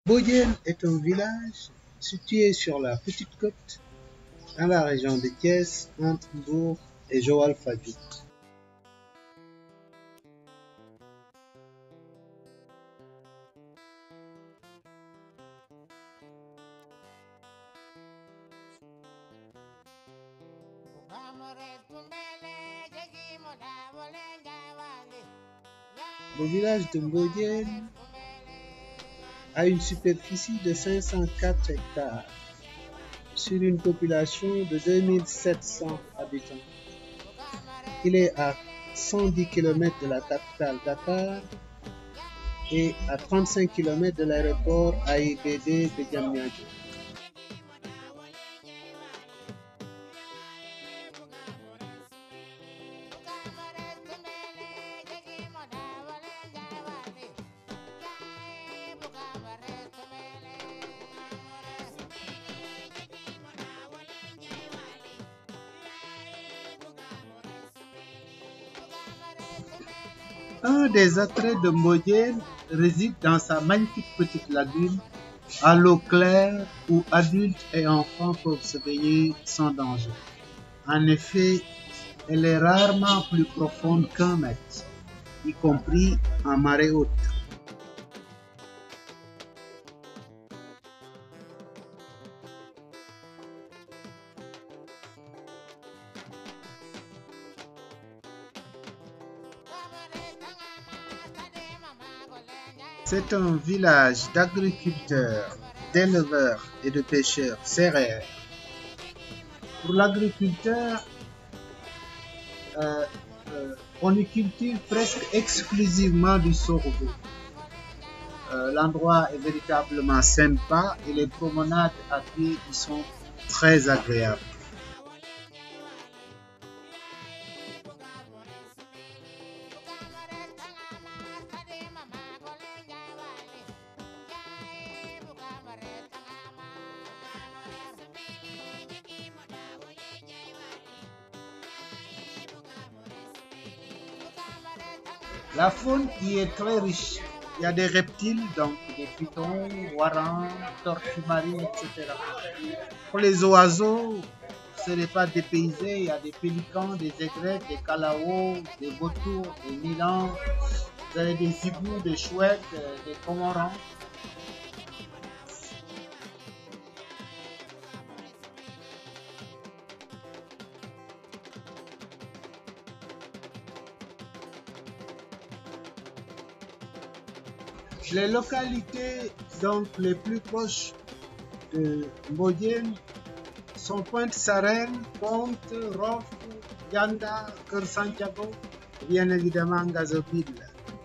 Mbodiène est un village situé sur la petite côte dans la région de Thiès, entre Mbour et Joal-Fadiouth. Le village de Mbodiène a une superficie de 504 hectares sur une population de 2700 habitants. Il est à 110 km de la capitale Dakar et à 35 km de l'aéroport AIBD de Diamniadio. Un des attraits de Mbodiène réside dans sa magnifique petite lagune à l'eau claire où adultes et enfants peuvent se baigner sans danger. En effet, elle est rarement plus profonde qu'1 mètre, y compris en marée haute. C'est un village d'agriculteurs, d'éleveurs et de pêcheurs céréaliers. Pour l'agriculteur, on y cultive presque exclusivement du sorgho. L'endroit est véritablement sympa et les promenades à pied y sont très agréables. La faune y est très riche. Il y a des reptiles, donc des pythons, warans, tortues marines, etc. Pour les oiseaux, ce n'est pas dépaysé. Il y a des pélicans, des aigrettes, des calaos, des vautours, des milans. Vous avez des hiboux, des chouettes, des cormorans. Les localités donc les plus proches de Mbodiène sont Pointe-Sarène, Ponte, Rof, Yanda, Keur Santiago, bien évidemment Gazopile.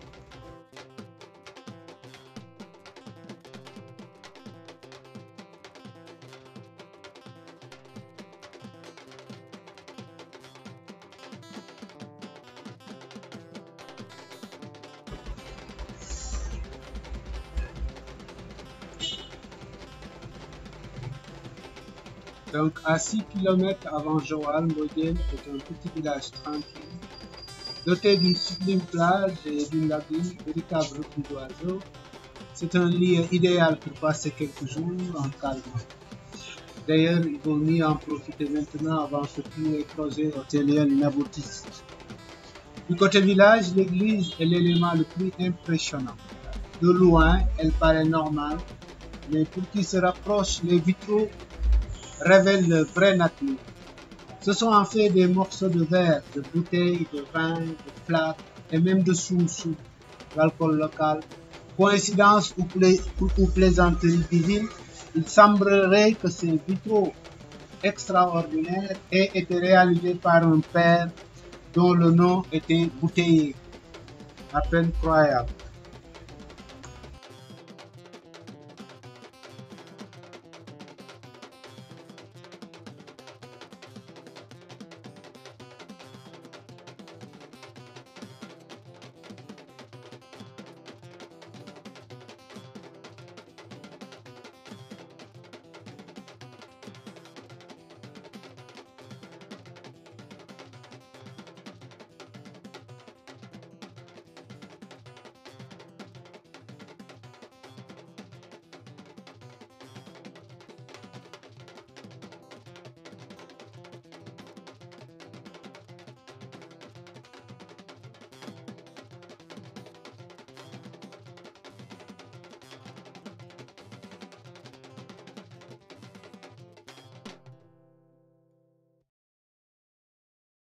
Donc à 6 km avant Joal, Mbodiène est un petit village tranquille, doté d'une sublime plage et d'une lagune, véritable refuge d'oiseaux. C'est un lieu idéal pour passer quelques jours en calme. D'ailleurs, il vaut mieux en profiter maintenant avant que tous les projets hôteliers n'aboutissent. Du côté village, l'église est l'élément le plus impressionnant. De loin, elle paraît normale, mais pour qui se rapproche, les vitraux révèlent le vrai nature. Ce sont en fait des morceaux de verre, de bouteilles, de vin, de flaques et même de sous-sous, l'alcool local. Coïncidence ou plaisanterie divine, il semblerait que ces vitraux extraordinaires aient été réalisés par un père dont le nom était Bouteiller. À peine croyable.